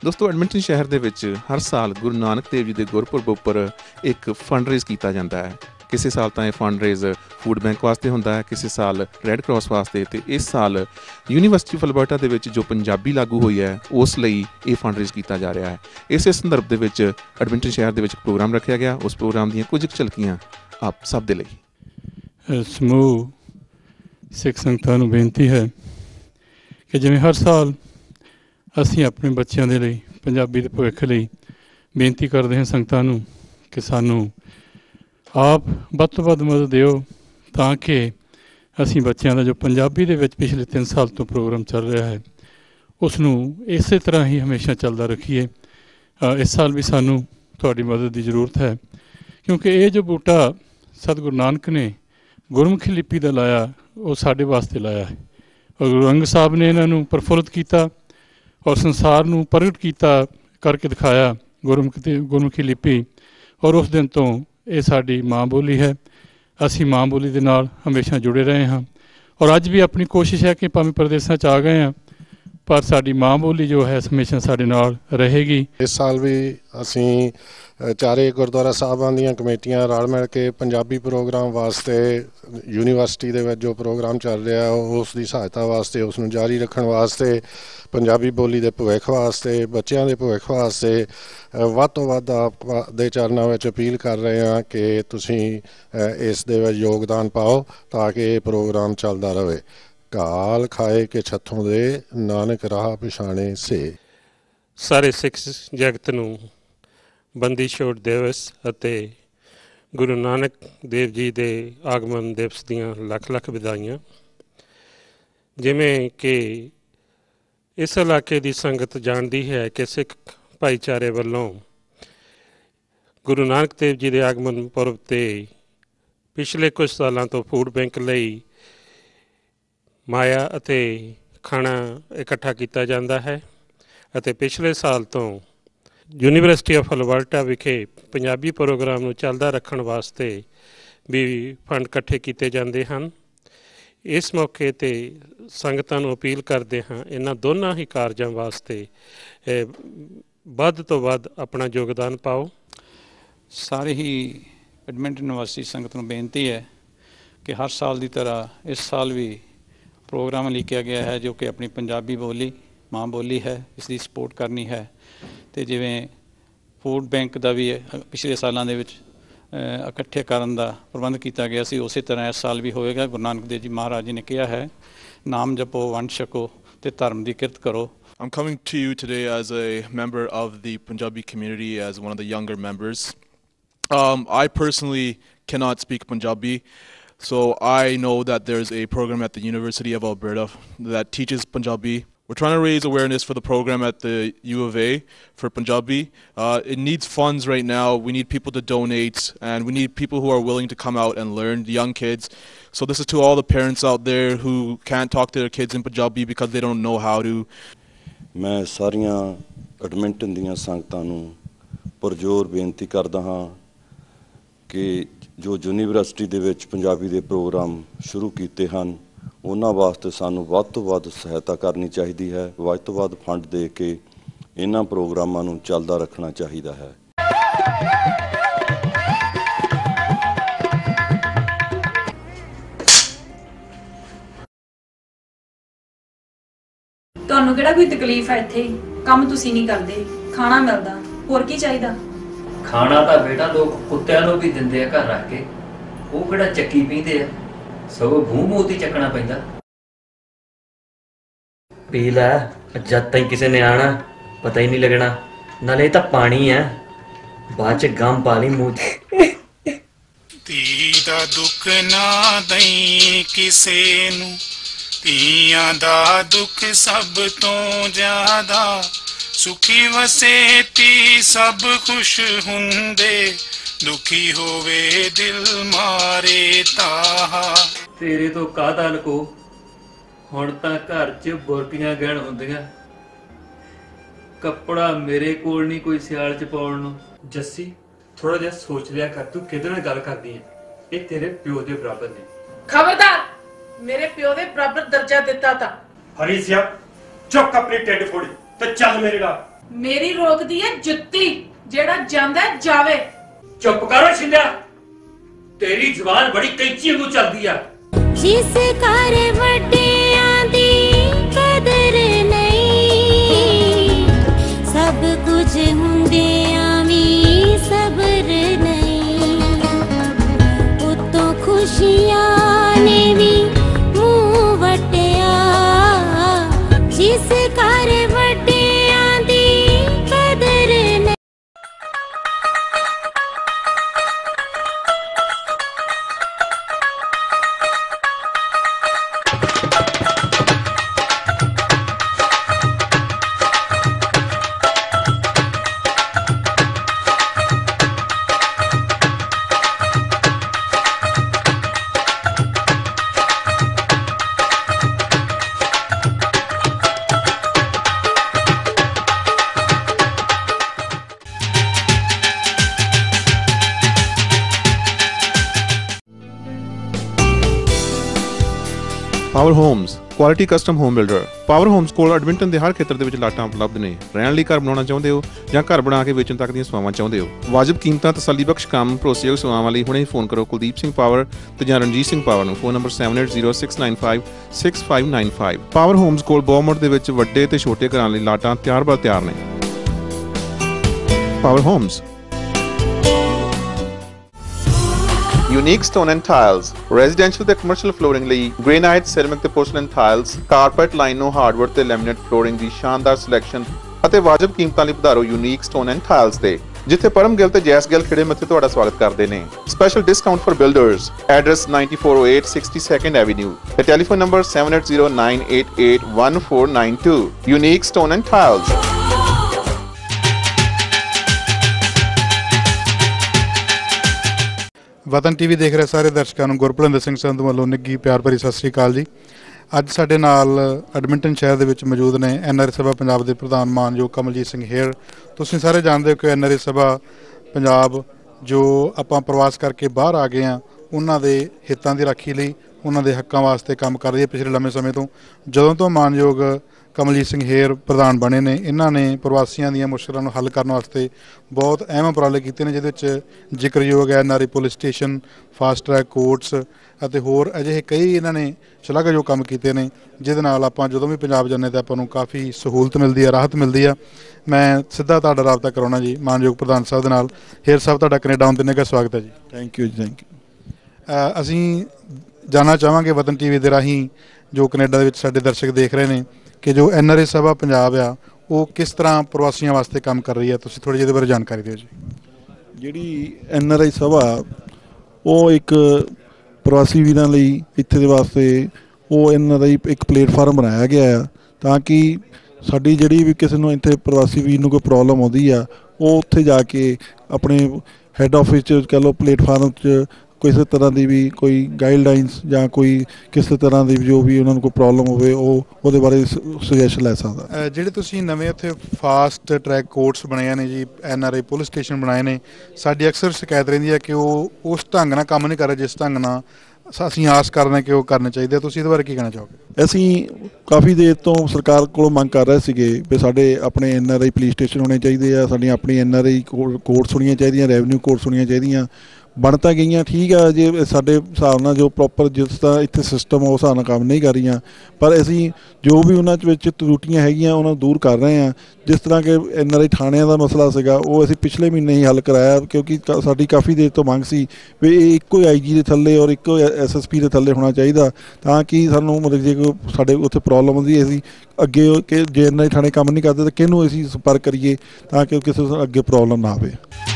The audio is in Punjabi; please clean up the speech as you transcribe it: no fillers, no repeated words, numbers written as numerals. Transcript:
दोस्तों एडमिंटन शहर ਦੇ ਵਿੱਚ ਹਰ ਸਾਲ ਗੁਰੂ ਨਾਨਕ ਦੇਵ ਜੀ ਦੇ ਗੁਰਪੁਰਬ ਉੱਪਰ ਇੱਕ ਫੰਡ ਰੇਜ਼ ਕੀਤਾ ਜਾਂਦਾ ਹੈ। ਕਿਸੇ ਸਾਲ ਤਾਂ ਇਹ ਫੰਡ ਰੇਜ਼ ਫੂਡ ਬੈਂਕ ਵਾਸਤੇ ਹੁੰਦਾ ਹੈ, ਕਿਸੇ ਸਾਲ ਰੈੱਡ ਕਰਾਸ ਵਾਸਤੇ, ਤੇ ਇਸ ਸਾਲ ਯੂਨੀਵਰਸਿਟੀ ਆਫ ਅਲਬਰਟਾ ਦੇ ਵਿੱਚ ਜੋ ਪੰਜਾਬੀ ਲਾਗੂ ਹੋਈ ਹੈ ਉਸ ਲਈ ਇਹ ਫੰਡ ਰੇਜ਼ ਕੀਤਾ ਜਾ ਰਿਹਾ ਹੈ। ਇਸੇ ਸੰਦਰਭ ਦੇ ਵਿੱਚ ਐਡਮਿੰਟਨ ਸ਼ਹਿਰ ਦੇ ਵਿੱਚ ਪ੍ਰੋਗਰਾਮ ਰੱਖਿਆ ਗਿਆ। ਉਸ ਪ੍ਰੋਗਰਾਮ ਦੀਆਂ ਕੁਝ ਝਲਕੀਆਂ ਆਪ ਸਭ ਦੇ ਲਈ। ਸਮੂਹ ਸਿੱਖ ਸੰਗਤਾਂ ਨੂੰ ਬੇਨਤੀ ਹੈ ਕਿ ਜਿਵੇਂ ਹਰ ਸਾਲ ਅਸੀਂ ਆਪਣੇ ਬੱਚਿਆਂ ਦੇ ਲਈ ਪੰਜਾਬੀ ਦੇ ਭਵਿੱਖ ਲਈ ਬੇਨਤੀ ਕਰਦੇ ਹਾਂ ਸੰਗਤਾਂ ਨੂੰ ਕਿ ਸਾਨੂੰ ਆਪ ਵੱਧ ਤੋਂ ਵੱਧ ਮਦਦ ਦਿਓ ਤਾਂ ਕਿ ਅਸੀਂ ਬੱਚਿਆਂ ਦਾ ਜੋ ਪੰਜਾਬੀ ਦੇ ਵਿੱਚ ਪਿਛਲੇ 3 ਸਾਲ ਤੋਂ ਪ੍ਰੋਗਰਾਮ ਚੱਲ ਰਿਹਾ ਹੈ ਉਸ ਨੂੰ ਇਸੇ ਤਰ੍ਹਾਂ ਹੀ ਹਮੇਸ਼ਾ ਚੱਲਦਾ ਰੱਖੀਏ। ਇਸ ਸਾਲ ਵੀ ਸਾਨੂੰ ਤੁਹਾਡੀ ਮਦਦ ਦੀ ਜ਼ਰੂਰਤ ਹੈ ਕਿਉਂਕਿ ਇਹ ਜੋ ਬੂਟਾ ਸਤਿਗੁਰੂ ਨਾਨਕ ਨੇ ਗੁਰਮੁਖੀ ਲਿਪੀ ਦਾ ਲਾਇਆ ਉਹ ਸਾਡੇ ਵਾਸਤੇ ਲਾਇਆ ਹੈ ਔਰ ਗੁਰੂ ਅੰਗਦ ਸਾਹਿਬ ਨੇ ਇਹਨਾਂ ਨੂੰ ਪ੍ਰਫੁੱਲਿਤ ਕੀਤਾ ਔਰ ਸੰਸਾਰ ਨੂੰ ਪ੍ਰਗਟ ਕੀਤਾ ਕਰਕੇ ਦਿਖਾਇਆ ਗੁਰਮੁਖੀ ਲਿਪੀ। ਔਰ ਉਸ ਦਿਨ ਤੋਂ ਇਹ ਸਾਡੀ ਮਾਂ ਬੋਲੀ ਹੈ। ਅਸੀਂ ਮਾਂ ਬੋਲੀ ਦੇ ਨਾਲ ਹਮੇਸ਼ਾ ਜੁੜੇ ਰਹੇ ਹਾਂ ਔਰ ਅੱਜ ਵੀ ਆਪਣੀ ਕੋਸ਼ਿਸ਼ ਹੈ ਕਿ ਭਾਵੇਂ ਪ੍ਰਦੇਸ਼ਾਂ 'ਚ ਆ ਗਏ ਹਾਂ ਪਰ ਸਾਡੀ ਮਾਂ ਬੋਲੀ ਜੋ ਹੈ ਹਮੇਸ਼ਾ ਸਾਡੇ ਨਾਲ ਰਹੇਗੀ। ਇਸ ਸਾਲ ਵੀ ਅਸੀਂ ਚਾਰੇ ਗੁਰਦੁਆਰਾ ਸਾਹਿਬਾਂ ਦੀਆਂ ਕਮੇਟੀਆਂ ਰਲ ਮਿਲ ਕੇ ਪੰਜਾਬੀ ਪ੍ਰੋਗਰਾਮ ਵਾਸਤੇ ਯੂਨੀਵਰਸਿਟੀ ਦੇ ਵਿੱਚ ਜੋ ਪ੍ਰੋਗਰਾਮ ਚੱਲ ਰਿਹਾ ਉਸ ਦੀ ਸਹਾਇਤਾ ਵਾਸਤੇ, ਉਸ ਨੂੰ ਜਾਰੀ ਰੱਖਣ ਵਾਸਤੇ, ਪੰਜਾਬੀ ਬੋਲੀ ਦੇ ਭਵਿੱਖ ਵਾਸਤੇ, ਬੱਚਿਆਂ ਦੇ ਭਵਿੱਖ ਵਾਸਤੇ ਵੱਧ ਤੋਂ ਵੱਧ ਆਪ ਦੇ ਚਰਨਾਂ ਵਿੱਚ ਅਪੀਲ ਕਰ ਰਹੇ ਹਾਂ ਕਿ ਤੁਸੀਂ ਇਸ ਦੇ ਵਿੱਚ ਯੋਗਦਾਨ ਪਾਓ ਤਾਂ ਕਿ ਇਹ ਪ੍ਰੋਗਰਾਮ ਚੱਲਦਾ ਰਹੇ। ਘਾਲ ਖਾਏ ਕਿ ਛੱਥੋਂ ਦੇ ਨਾਨਕ ਰਾਹ ਪਛਾਣੇ ਸੇ। ਸਾਰੇ ਸਿੱਖ ਜਗਤ ਨੂੰ ਬੰਦੀ ਛੋੜ ਦਿਵਸ ਅਤੇ ਗੁਰੂ ਨਾਨਕ ਦੇਵ ਜੀ ਦੇ ਆਗਮਨ ਦਿਵਸ ਦੀਆਂ ਲੱਖ ਲੱਖ ਵਧਾਈਆਂ। ਜਿਵੇਂ ਕਿ ਇਸ ਇਲਾਕੇ ਦੀ ਸੰਗਤ ਜਾਣਦੀ ਹੈ ਕਿ ਸਿੱਖ ਭਾਈਚਾਰੇ ਵੱਲੋਂ ਗੁਰੂ ਨਾਨਕ ਦੇਵ ਜੀ ਦੇ ਆਗਮਨ ਪੁਰਬ 'ਤੇ ਪਿਛਲੇ ਕੁਝ ਸਾਲਾਂ ਤੋਂ ਫੂਡ ਬੈਂਕ ਲਈ ਮਾਇਆ ਅਤੇ ਖਾਣਾ ਇਕੱਠਾ ਕੀਤਾ ਜਾਂਦਾ ਹੈ ਅਤੇ ਪਿਛਲੇ ਸਾਲ ਤੋਂ ਯੂਨੀਵਰਸਿਟੀ ਆਫ ਅਲਬਰਟਾ ਵਿਖੇ ਪੰਜਾਬੀ ਪ੍ਰੋਗਰਾਮ ਨੂੰ ਚੱਲਦਾ ਰੱਖਣ ਵਾਸਤੇ ਵੀ ਫੰਡ ਇਕੱਠੇ ਕੀਤੇ ਜਾਂਦੇ ਹਨ। ਇਸ ਮੌਕੇ 'ਤੇ ਸੰਗਤਾਂ ਨੂੰ ਅਪੀਲ ਕਰਦੇ ਹਾਂ ਇਹਨਾਂ ਦੋਨਾਂ ਹੀ ਕਾਰਜਾਂ ਵਾਸਤੇ ਵੱਧ ਤੋਂ ਵੱਧ ਆਪਣਾ ਯੋਗਦਾਨ ਪਾਓ। ਸਾਰੇ ਹੀ ਐਡਮਿੰਟਨ ਨਿਵਾਸੀ ਸੰਗਤ ਨੂੰ ਬੇਨਤੀ ਹੈ ਕਿ ਹਰ ਸਾਲ ਦੀ ਤਰ੍ਹਾਂ ਇਸ ਸਾਲ ਵੀ ਪ੍ਰੋਗਰਾਮ ਲਿਖਿਆ ਗਿਆ ਹੈ ਜੋ ਕਿ ਆਪਣੀ ਪੰਜਾਬੀ ਬੋਲੀ ਮਾਂ ਬੋਲੀ ਹੈ, ਇਸ ਦੀ ਸਪੋਰਟ ਕਰਨੀ ਹੈ। ਅਤੇ ਜਿਵੇਂ ਫੂਡ ਬੈਂਕ ਦਾ ਵੀ ਪਿਛਲੇ ਸਾਲਾਂ ਦੇ ਵਿੱਚ ਇਕੱਠੇ ਕਰਨ ਦਾ ਪ੍ਰਬੰਧ ਕੀਤਾ ਗਿਆ ਸੀ ਉਸੇ ਤਰ੍ਹਾਂ ਇਸ ਸਾਲ ਵੀ ਹੋਵੇਗਾ। ਗੁਰੂ ਨਾਨਕ ਦੇਵ ਜੀ ਮਹਾਰਾਜ ਜੀ ਨੇ ਕਿਹਾ ਹੈ ਨਾਮ ਜਪੋ ਵੰਡ ਛਕੋ ਅਤੇ ਧਰਮ ਦੀ ਕਿਰਤ ਕਰੋ। I'm coming to you today as a member of the Punjabi community, as one of the younger members. I personally cannot speak Punjabi, so I know that there's a program at the University of Alberta that teaches Punjabi. We're trying to raise awareness for the program at the U of A for Punjabi. It needs funds right now. We need people to donate and we need people who are willing to come out and learn, the young kids. So this is to all the parents out there who can't talk to their kids in Punjabi because they don't know how to. मैं सारियां एडमिंटन दीयां संगतां नूं पुरजोर बेनती करदा हां कि जो यूनीवर्सिटी दे विच पंजाबी दे प्रोग्राम शुरू कीते हन ਉਹਨਾਂ ਵਾਸਤੇ ਸਾਨੂੰ ਵੱਧ ਤੋਂ ਵੱਧ ਸਹਾਇਤਾ ਕਰਨੀ ਚਾਹੀਦੀ ਹੈ। ਵੱਧ ਤੋਂ ਵੱਧ ਫੰਡ ਦੇ ਕੇ ਇਹਨਾਂ ਪ੍ਰੋਗਰਾਮਾਂ ਨੂੰ ਚੱਲਦਾ ਰੱਖਣਾ ਚਾਹੀਦਾ ਹੈ। ਤੁਹਾਨੂੰ ਕਿਹੜਾ ਕੋਈ ਤਕਲੀਫ ਹੈ? ਇੱਥੇ ਕੰਮ ਤੁਸੀਂ ਨਹੀਂ ਕਰਦੇ, ਖਾਣਾ ਮਿਲਦਾ, ਹੋਰ ਕੀ ਚਾਹੀਦਾ? ਖਾਣਾ ਤਾਂ ਬੇਟਾ ਲੋਕ ਕੁੱਤਿਆਂ ਨੂੰ ਵੀ ਦਿੰਦੇ ਆ ਘਰ ਰੱਖ ਕੇ, ਉਹ ਕਿਹੜਾ ਚੱਕੀ ਪੀਂਦੇ ਆ, ਸਗੋਂ ਮੂੰਹ ਮੋਤੀ ਚੱਕਣਾ ਪੈਂਦਾ। ਪੀ ਲੈ, ਜਦ ਤੱਕ ਕਿਸੇ ਨੇ ਆਣਾ ਪਤਾ ਹੀ ਨਹੀਂ ਲੱਗਣਾ, ਨਾਲੇ ਤਾਂ ਪਾਣੀ ਹੈ, ਬਾਅਦ ਚ ਗਮ ਪਾ ਲਈ ਮੂੰਹ ਚ। ਧੀ ਦਾ ਦੁੱਖ ਨਾ ਦਈ ਕਿਸੇ ਨੂੰ, ਧੀਆਂ ਦਾ ਦੁੱਖ ਸਭ ਤੋਂ ਜ਼ਿਆਦਾ, ਸੁਖੀ ਵਸੇ ਧੀ ਸਭ ਖੁਸ਼ ਹੁੰਦੇ, ਦੁਖੀ ਹੋਵੇ ਦਿਲ ਮਾਰੇ ਤਾਹਾ। ਤੇਰੇ ਤੋਂ ਕਾਹਦਾ ਲਕੋ, ਹੁਣ ਤਾਂ ਘਰ 'ਚ ਬੁਰਕੀਆਂ ਗਹਿਣ ਹੁੰਦੀਆਂ, ਕੱਪੜਾ ਮੇਰੇ ਕੋਲ ਨਹੀਂ ਕੋਈ ਸਿਆਲ 'ਚ ਪਾਉਣ ਨੂੰ। ਜੱਸੀ ਥੋੜਾ ਜਿਹਾ ਸੋਚ ਲਿਆ ਕਰ, ਤੂੰ ਕਿਹਦੇ ਨਾਲ ਗੱਲ ਕਰਦੀ ਹੈ? ਇਹ ਤੇਰੇ ਪਿਓ ਦੇ ਬਰਾਬਰ ਨੇ। ਖਬਰਦਾਰ, ਮੇਰੇ ਪਿਓ ਦੇ ਬਰਾਬਰ ਦਰਜਾ ਦਿੱਤਾ ਤਾਂ। ਹਰੀ ਸਿਆ ਚੁੱਕ ਆਪਣੀ ਟਿੱਡ ਫੋੜੀ ਤੇ ਚੱਲ ਮੇਰੇ ਨਾਲ। ਮੇਰੀ ਰੋਕਦੀ ਹੈ ਜੁੱਤੀ, ਜਿਹੜਾ ਜਾਂਦਾ ਜਾਵੇ। ਚੁੱਪ ਕਰੋ ਛਿੰਦਿਆ, ਤੇਰੀ ਜ਼ੁਬਾਨ ਬੜੀ ਕੈਂਚੀ ਵਾਂਗੂ ਚੱਲਦੀ ਆ। ਜਿਸ ਘਰ ਵੱਡਿਆਂ ਦੀ ਕਦਰ ਨਹੀਂ, ਸਭ ਕੁਝ ਹੁੰਦਿਆਂ ਵੀ ਸਬਰ ਨਹੀਂ, ਉਤੋਂ ਖੁਸ਼ੀਆਂ ਨੇ ਵੀ ਮੂੰਹ ਵਟਿਆ। ਜਿਸ ਘਰ ਵੱਡਿਆਂ ਦੀ ਕਦਰ ਨਹੀਂ। Power Homes quality custom home builder. Power Homes ਕੋਲ ਐਡਮਿੰਟਨ ਦੇ ਹਰ ਖੇਤਰ ਦੇ ਵਿੱਚ ਲਾਟਾਂ ਉਪਲਬਧ ਨੇ। ਰਹਿਣ ਲਈ ਘਰ ਬਣਾਉਣਾ ਚਾਹੁੰਦੇ ਹੋ ਜਾਂ ਘਰ ਬਣਾ ਕੇ ਵੇਚਣ ਤੱਕ ਦੀਆਂ ਸੇਵਾਵਾਂ ਚਾਹੁੰਦੇ ਹੋ? ਵਾਜਬ ਕੀਮਤਾਂ, ਤਸੱਲੀਬਖਸ਼ ਕੰਮ, ਭਰੋਸੇਯੋਗ ਸੇਵਾਵਾਂ ਲਈ ਹੁਣੇ ਹੀ ਫੋਨ ਕਰੋ ਕੁਲਦੀਪ ਸਿੰਘ ਪਾਵਰ ਤੇ ਜਾਂ ਰਣਜੀਤ ਸਿੰਘ ਪਾਵਰ ਨੂੰ। Phone number 7806956595। ਪਾਵਰ ਹੋਮਸ ਕੋਲ ਬੋਮਟ ਦੇ ਵਿੱਚ ਵੱਡੇ ਤੇ ਛੋਟੇ ਘਰਾਂ ਲਈ ਲਾਟਾਂ ਤਿਆਰ ਬਰ ਤਿਆਰ ਨੇ। Power Homes. Unique stone and tiles, residential ਤੇ commercial flooring ਲਈ granite, ceramic ਤੇ porcelain tiles, carpet, lino, hardwood ਤੇ laminate flooring ਦੀ ਸ਼ਾਨਦਾਰ ਸਿਲੈਕਸ਼ਨ ਅਤੇ ਵਾਜਬ ਕੀਮਤਾਂ ਲਈ ਪਧਾਰੋ Unique stone and tiles ਤੇ, ਜਿੱਥੇ ਪਰਮ ਗਿੱਲ ਤੇ ਜੈਸ ਗਿੱਲ ਖਿੜੇ ਮੱਥੇ ਤੁਹਾਡਾ ਸਵਾਗਤ ਕਰਦੇ ਨੇ। Special discount for builders. Address 9408 62nd avenue ਤੇ telephone number 7809881492। Unique stone and tiles। Watan TV ਦੇਖ ਰਹੇ ਸਾਰੇ ਦਰਸ਼ਕਾਂ ਨੂੰ ਗੁਰਪ੍ਰੀਤ ਸਿੰਘ ਸੰਧੂ ਵੱਲੋਂ ਨਿੱਘੀ ਪਿਆਰ ਭਰੀ ਸਤਿ ਸ੍ਰੀ ਅਕਾਲ ਜੀ। ਅੱਜ ਸਾਡੇ ਨਾਲ ਐਡਮਿੰਟਨ ਸ਼ਹਿਰ ਦੇ ਵਿੱਚ ਮੌਜੂਦ ਨੇ NRA ਸਭਾ ਪੰਜਾਬ ਦੇ ਪ੍ਰਧਾਨ ਮਾਨਯੋਗ ਕਮਲਜੀਤ ਸਿੰਘ ਹੇਅਰ। ਤੁਸੀਂ ਸਾਰੇ ਜਾਣਦੇ ਹੋ ਕਿ NRA ਸਭਾ ਪੰਜਾਬ ਜੋ ਆਪਾਂ ਪ੍ਰਵਾਸ ਕਰਕੇ ਬਾਹਰ ਆ ਗਏ ਹਾਂ, ਉਹਨਾਂ ਦੇ ਹਿੱਤਾਂ ਦੀ ਰਾਖੀ ਲਈ, ਉਹਨਾਂ ਦੇ ਹੱਕਾਂ ਵਾਸਤੇ ਕੰਮ ਕਰ ਰਹੀ ਹੈ ਪਿਛਲੇ ਲੰਮੇ ਸਮੇਂ ਤੋਂ। ਜਦੋਂ ਤੋਂ ਮਾਨਯੋਗ ਕਮਲਜੀਤ ਸਿੰਘ ਹੇਅਰ ਪ੍ਰਧਾਨ ਬਣੇ ਨੇ, ਇਹਨਾਂ ਨੇ ਪ੍ਰਵਾਸੀਆਂ ਦੀਆਂ ਮੁਸ਼ਕਲਾਂ ਨੂੰ ਹੱਲ ਕਰਨ ਵਾਸਤੇ ਬਹੁਤ ਅਹਿਮ ਉਪਰਾਲੇ ਕੀਤੇ ਨੇ, ਜਿਹਦੇ ਵਿੱਚ ਜ਼ਿਕਰਯੋਗ ਹੈ NRA police station, fast track courts ਅਤੇ ਹੋਰ ਅਜਿਹੇ ਕਈ ਇਹਨਾਂ ਨੇ ਸ਼ਲਾਘਾਯੋਗ ਕੰਮ ਕੀਤੇ ਨੇ, ਜਿਹਦੇ ਨਾਲ ਆਪਾਂ ਜਦੋਂ ਵੀ ਪੰਜਾਬ ਜਾਂਦੇ ਤਾਂ ਆਪਾਂ ਨੂੰ ਕਾਫੀ ਸਹੂਲਤ ਮਿਲਦੀ ਹੈ, ਰਾਹਤ ਮਿਲਦੀ ਆ। ਮੈਂ ਸਿੱਧਾ ਤੁਹਾਡਾ ਰਾਬਤਾ ਕਰਾਉਣਾ ਜੀ ਮਾਨਯੋਗ ਪ੍ਰਧਾਨ ਸਾਹਿਬ ਦੇ ਨਾਲ। ਹੇਅਰ ਸਾਹਿਬ, ਤੁਹਾਡਾ ਕੈਨੇਡਾ ਆਉਣ ਤੇ ਨਿੱਘਾ ਸਵਾਗਤ ਹੈ ਜੀ। ਥੈਂਕ ਯੂ ਜੀ, ਥੈਂਕ ਯੂ। ਅਸੀਂ ਜਾਣਨਾ ਚਾਹਾਂਗੇ ਵਤਨ ਟੀਵੀ ਦੇ ਰਾਹੀਂ ਜੋ ਕੈਨੇਡਾ ਦੇ ਵਿੱਚ ਸਾਡੇ ਦਰਸ਼ਕ ਦੇਖ ਰਹੇ ਨੇ ਕਿ ਜੋ NRA ਸਭਾ ਪੰਜਾਬ ਆ ਉਹ ਕਿਸ ਤਰ੍ਹਾਂ ਪ੍ਰਵਾਸੀਆਂ ਵਾਸਤੇ ਕੰਮ ਕਰ ਰਹੀ ਹੈ, ਤੁਸੀਂ ਥੋੜ੍ਹੀ ਜਿਹੀ ਇਹਦੇ ਬਾਰੇ ਜਾਣਕਾਰੀ ਦਿਓ ਜੀ। ਜਿਹੜੀ NRA ਸਭਾ ਉਹ ਇੱਕ ਪ੍ਰਵਾਸੀ ਵੀਰਾਂ ਲਈ ਇੱਥੇ ਦੇ ਵਾਸਤੇ ਉਹ ਇਹਨਾਂ ਦਾ ਇੱਕ ਪਲੇਟਫਾਰਮ ਬਣਾਇਆ ਗਿਆ ਆ, ਤਾਂ ਕਿ ਸਾਡੀ ਜਿਹੜੀ ਵੀ ਕਿਸੇ ਨੂੰ ਇੱਥੇ ਪ੍ਰਵਾਸੀ ਵੀਰ ਨੂੰ ਕੋਈ ਪ੍ਰੋਬਲਮ ਆਉਂਦੀ ਆ, ਉਹ ਉੱਥੇ ਜਾ ਕੇ ਆਪਣੇ ਹੈੱਡ ਆਫਿਸ 'ਚ ਕਹਿ ਲਓ ਪਲੇਟਫਾਰਮ 'ਚ ਕਿਸੇ ਤਰ੍ਹਾਂ ਦੀ ਵੀ ਕੋਈ ਗਾਈਡਲਾਈਨਸ ਜਾਂ ਕੋਈ ਕਿਸੇ ਤਰ੍ਹਾਂ ਦੀ ਜੋ ਵੀ ਉਹਨਾਂ ਨੂੰ ਕੋਈ ਪ੍ਰੋਬਲਮ ਹੋਵੇ ਉਹ ਉਹਦੇ ਬਾਰੇ ਸੁਜੈਸ਼ਨ ਲੈ ਸਕਦਾ। ਜਿਹੜੇ ਤੁਸੀਂ ਨਵੇਂ ਉੱਥੇ ਫਾਸਟ ਟਰੈਕ ਕੋਰਟਸ ਬਣਾਏ ਨੇ ਜੀ, NRA ਪੁਲਿਸ ਸਟੇਸ਼ਨ ਬਣਾਏ ਨੇ, ਸਾਡੀ ਅਕਸਰ ਸ਼ਿਕਾਇਤ ਰਹਿੰਦੀ ਹੈ ਕਿ ਉਹ ਉਸ ਢੰਗ ਨਾਲ ਕੰਮ ਨਹੀਂ ਕਰ ਰਹੇ ਜਿਸ ਢੰਗ ਨਾਲ ਅਸੀਂ ਆਸ ਕਰਦੇ ਕਿ ਉਹ ਕਰਨੇ ਚਾਹੀਦੇ। ਤੁਸੀਂ ਇਹਦੇ ਬਾਰੇ ਕੀ ਕਹਿਣਾ ਚਾਹੋਗੇ? ਅਸੀਂ ਕਾਫੀ ਦੇਰ ਤੋਂ ਸਰਕਾਰ ਕੋਲੋਂ ਮੰਗ ਕਰ ਰਹੇ ਸੀਗੇ ਵੀ ਸਾਡੇ ਆਪਣੇ NRA ਪੁਲਿਸ ਸਟੇਸ਼ਨ ਹੋਣੇ ਚਾਹੀਦੇ ਆ, ਸਾਡੀਆਂ ਆਪਣੀ NRA ਕੋਰਟਸ ਹੋਣੀਆਂ ਚਾਹੀਦੀਆਂ, ਰੈਵਨਿਊ ਕੋਰਟਸ ਹੋਣੀਆਂ ਚਾਹੀਦੀਆਂ। ਬਣ ਤਾਂ ਗਈਆਂ, ਠੀਕ ਆ, ਜੇ ਸਾਡੇ ਹਿਸਾਬ ਨਾਲ ਜੋ ਪ੍ਰੋਪਰ ਜਿਸ ਤਰ੍ਹਾਂ ਇੱਥੇ ਸਿਸਟਮ ਉਸ ਹਿਸਾਬ ਨਾਲ ਕੰਮ ਨਹੀਂ ਕਰ ਰਹੀਆਂ, ਪਰ ਅਸੀਂ ਜੋ ਵੀ ਉਹਨਾਂ ਵਿੱਚ ਤਰੁੱਟੀਆਂ ਹੈਗੀਆਂ ਉਹਨਾਂ ਨੂੰ ਦੂਰ ਕਰ ਰਹੇ ਹਾਂ। ਜਿਸ ਤਰ੍ਹਾਂ ਕਿ NRA ਥਾਣਿਆਂ ਦਾ ਮਸਲਾ ਸੀਗਾ, ਉਹ ਅਸੀਂ ਪਿਛਲੇ ਮਹੀਨੇ ਹੀ ਹੱਲ ਕਰਾਇਆ, ਕਿਉਂਕਿ ਸਾਡੀ ਕਾਫੀ ਦੇਰ ਤੋਂ ਮੰਗ ਸੀ ਵੀ ਇਹ ਇੱਕੋ IG ਦੇ ਥੱਲੇ ਔਰ ਇੱਕੋ SSP ਦੇ ਥੱਲੇ ਹੋਣਾ ਚਾਹੀਦਾ, ਤਾਂ ਕਿ ਸਾਨੂੰ ਮਤਲਬ ਜੇ ਕੋਈ ਸਾਡੇ ਉੱਥੇ ਪ੍ਰੋਬਲਮ ਹੁੰਦੀ ਅਸੀਂ ਅੱਗੇ ਕਿ ਜੇ NRA ਥਾਣੇ ਕੰਮ ਨਹੀਂ ਕਰਦੇ ਤਾਂ ਕਿਹਨੂੰ ਅਸੀਂ ਸੰਪਰਕ ਕਰੀਏ ਤਾਂ ਕਿ ਕਿਸੇ ਅੱਗੇ ਪ੍ਰੋਬਲਮ ਨਾ ਆਵੇ।